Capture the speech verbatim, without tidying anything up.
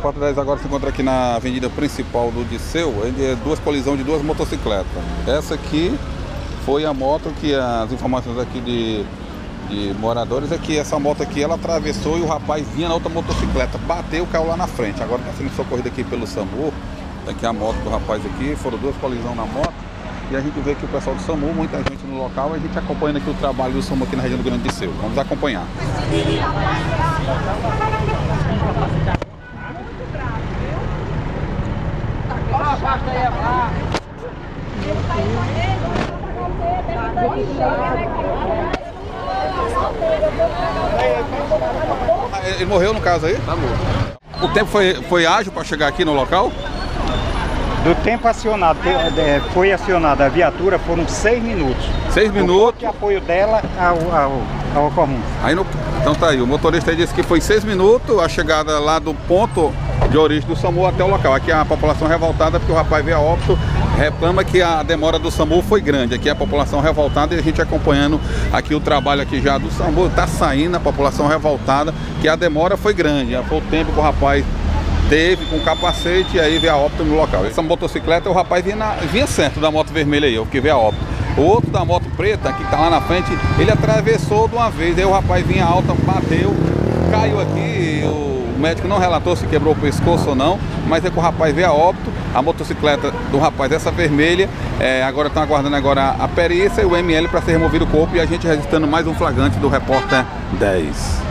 repórter dez agora se encontra aqui na avenida principal do Disseu, onde é duas colisões de duas motocicletas. Essa aqui foi a moto que as informações aqui de, de moradores é que essa moto aqui ela atravessou e o rapaz vinha na outra motocicleta, bateu, caiu lá na frente. Agora está sendo socorrido aqui pelo SAMU. Aqui a moto do rapaz aqui, foram duas colisões na moto. E a gente vê que o pessoal do SAMU, muita gente no local, e a gente acompanhando aqui o trabalho do SAMU aqui na região do Grande Disseu. Vamos acompanhar. Ele morreu no caso aí? Tá morto. O tempo foi, foi ágil para chegar aqui no local? Do tempo acionado, foi acionada a viatura, foram seis minutos. Seis minutos? De apoio dela ao, ao, ao ocorrência. Aí no, então tá aí, o motorista disse que foi seis minutos a chegada lá do ponto de origem do SAMU até o local. Aqui a população revoltada porque o rapaz veio a óbito, reclama que a demora do SAMU foi grande. Aqui a população revoltada e a gente acompanhando aqui o trabalho aqui já do SAMU, tá saindo a população revoltada que a demora foi grande. Foi o tempo que o rapaz teve com capacete e aí veio a óbito no local. Essa motocicleta, o rapaz vinha, na, vinha certo da moto vermelha aí, o que veio a óbito. O outro da moto preta, que tá lá na frente, ele atravessou de uma vez, aí o rapaz vinha alta, bateu, caiu aqui, o médico não relatou se quebrou o pescoço ou não, mas é que o rapaz veio a óbito, a motocicleta do rapaz dessa vermelha, é, agora estão aguardando agora a perícia e o M L para ser removido o corpo e a gente registrando mais um flagrante do Repórter dez.